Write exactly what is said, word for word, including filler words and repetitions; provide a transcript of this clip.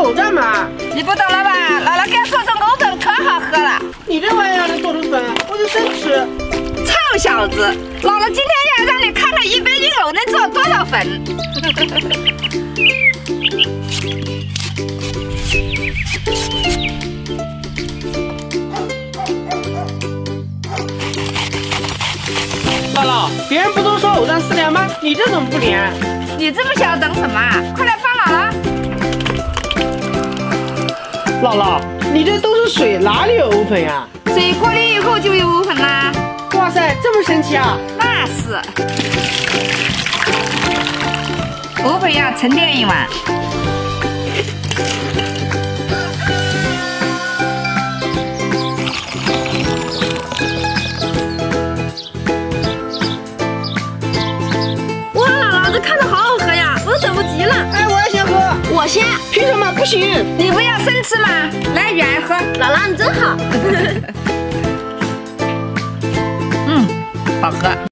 口罩嘛。 你不懂了吧？姥姥给你做成藕粉可好喝了。 你这玩意儿能做成粉，我就生吃。 臭小子，姥姥今天要让你看看一杯硬藕能做多少粉。 姥姥，别人不都说藕断丝连吗？你这怎么不连？ 你这么小等什么？快来帮姥姥！ 姥姥，你这都是水，哪里有藕粉呀？ 水过滤以后就有藕粉啦。 哇塞，这么神奇啊！ 那是。藕粉要沉淀一晚。 哇，姥姥，这看着好好喝呀，我等不及了。 哎，我也想喝。 我先。 凭什么不行？ 你不要生吃吗？来，远喝。 姥姥，你真好。 嗯，好喝。